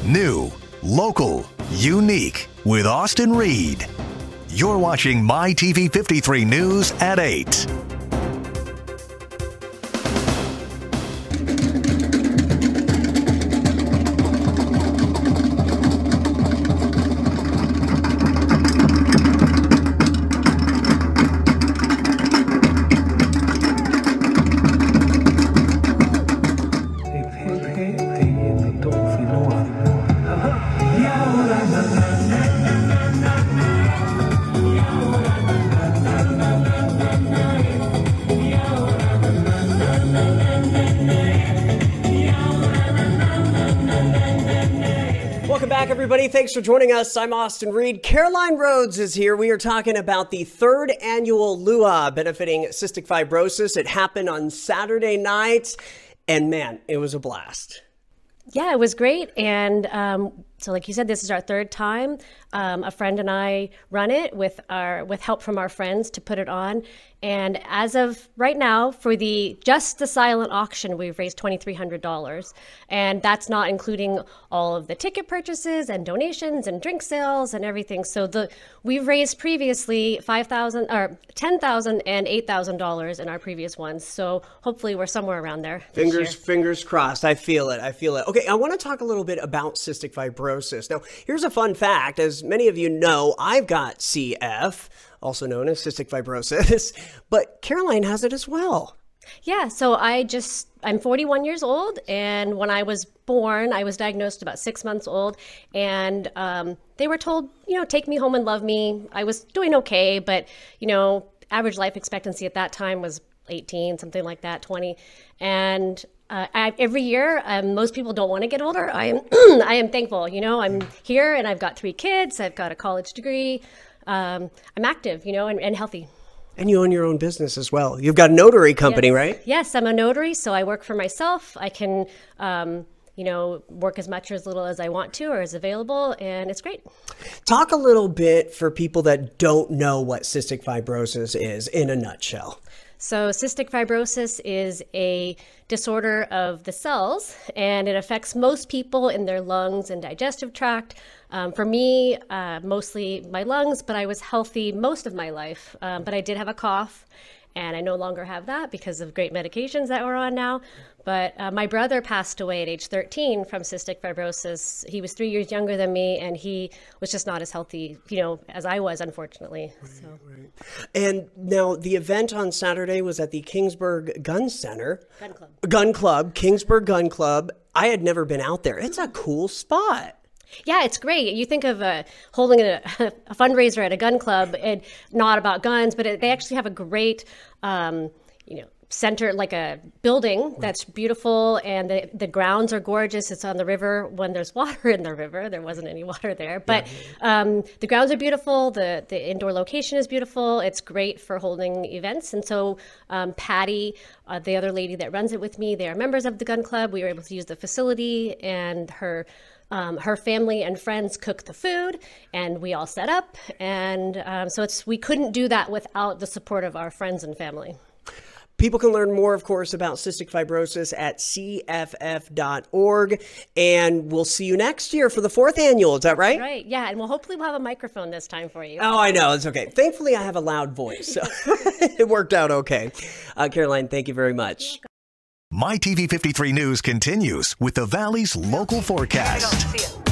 New, local, unique with Austin Reed. You're watching My TV 53 News at 8. Welcome back, everybody. Thanks for joining us. I'm Austin Reed. Caroline Rhodes is here. We are talking about the third annual luau benefiting cystic fibrosis. It happened on Saturday night, and man, it was a blast. Yeah, it was great. And so like you said, this is our third time. A friend and I run it with help from our friends to put it on. And as of right now, for just the silent auction, we've raised $2,300. And that's not including all of the ticket purchases and donations and drink sales and everything. So we've raised previously $5,000 or $10,000 and $8,000 in our previous ones. So hopefully we're somewhere around there. Fingers crossed. I feel it. Okay, I want to talk a little bit about cystic fibrosis. Now, here's a fun fact. As many of you know, I've got CF, also known as cystic fibrosis, but Caroline has it as well. Yeah, so I'm 41 years old, and when I was born, I was diagnosed about 6 months old, and they were told, take me home and love me. I was doing okay, but, average life expectancy at that time was 18, something like that, 20. And every year, most people don't want to get older. I am thankful. I'm here, and I've got 3 kids. I've got a college degree. I'm active, and healthy. And you own your own business as well. You've got a notary company, yes. Right? Yes, I'm a notary, so I work for myself. I can, work as much or as little as I want to or is available, and it's great. Talk a little bit for people that don't know what cystic fibrosis is in a nutshell. So cystic fibrosis is a disorder of the cells, and it affects most people in their lungs and digestive tract. For me, mostly my lungs, but I was healthy most of my life. But I did have a cough, and I no longer have that because of great medications that we're on now. But my brother passed away at age 13 from cystic fibrosis. He was 3 years younger than me, and he was just not as healthy, as I was, unfortunately. Right. And now the event on Saturday was at the Kingsburg Gun Club, Kingsburg Gun Club. I had never been out there. It's a cool spot. Yeah, it's great. You think of holding a fundraiser at a gun club, and not about guns, but they actually have a great, center, like a building that's beautiful, and the grounds are gorgeous. It's on the river when there's water in the river. There wasn't any water there, but the grounds are beautiful. The indoor location is beautiful. It's great for holding events. And so Patty, the other lady that runs it with me, they are members of the gun club. We were able to use the facility, and her family and friends cooked the food, and we all set up. And so we couldn't do that without the support of our friends and family. People can learn more, of course, about cystic fibrosis at cff.org. And we'll see you next year for the 4th annual. Is that right? Right. Yeah. And hopefully we'll have a microphone this time for you. Oh, I know. It's okay. Thankfully, I have a loud voice, so it worked out okay. Caroline, thank you very much. My TV 53 News continues with the Valley's local forecast.